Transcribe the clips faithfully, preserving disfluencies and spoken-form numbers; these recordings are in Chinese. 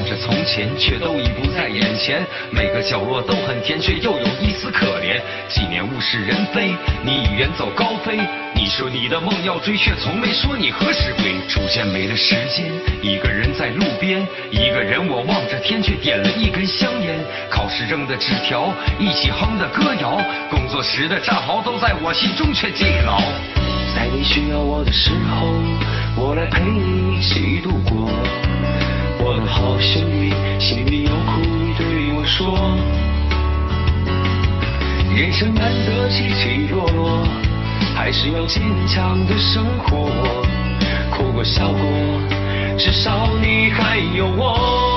着从前，却都已不在眼前。每个角落都很甜，却又有一丝可怜。几年物是人非，你已远走高飞。你说你的梦要追，却从没说你何时归。逐渐没了时间，一个人在路边，一个人我望着天，却点了一根香烟。考试扔的纸条，一起哼的歌谣，工作时的战壕，都在我心中却记牢。 在你需要我的时候，我来陪你一起度过。我的好幸运，心里有苦你对我说。人生难得起起落落，还是要坚强的生活。哭过笑过，至少你还有我。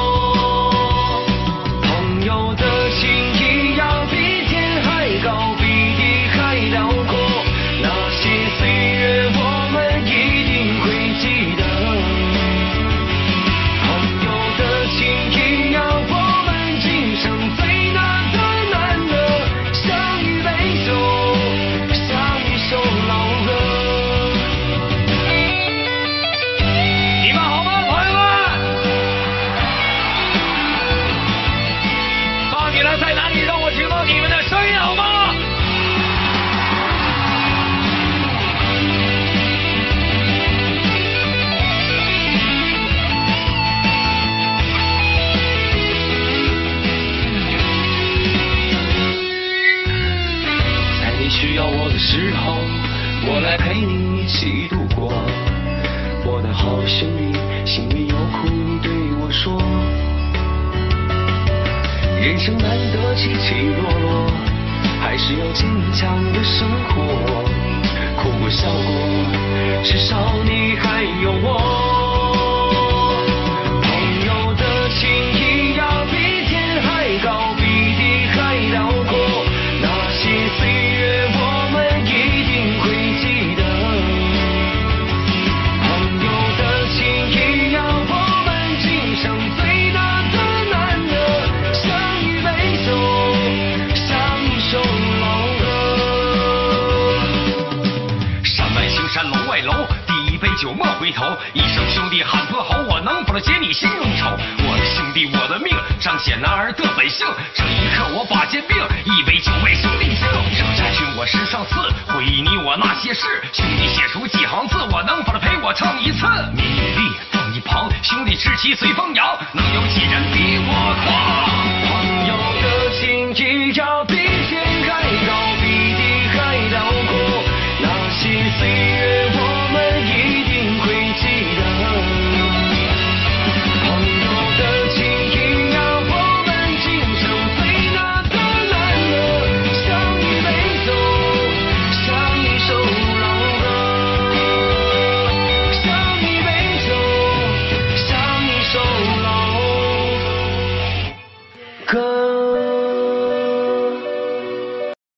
朋友的情谊要比天还高，比地还辽阔。那些岁月我们一定会记得。朋友的情谊要我们今生最难的难得，相依为手，相依守老了。 你们好吗，朋友们？放你们在哪里，让我听到你们的声音好吗？ 需要我的时候，我来陪你一起度过。我的好幸运，心里有苦你对我说。人生难得起起落落，还是要坚强的生活。哭过笑过，至少你还有我。朋友的情谊要比天还高，比地还辽阔。那些岁月我们一定会记得。朋友的情谊要我们今生最大的难得，相依为手，相依守老了。 山外青山楼外楼，第一杯酒莫回头。一声兄弟喊破喉，我能否解你心中愁？我的兄弟我的命，彰显男儿的本性。这一刻我把肩并，一杯酒为兄弟敬。生家训我时上次，回忆你我那些事。兄弟写出几行字，我能否陪我唱一次？名与利放一旁，兄弟志气随风扬，能有几人比我狂？ 朋友的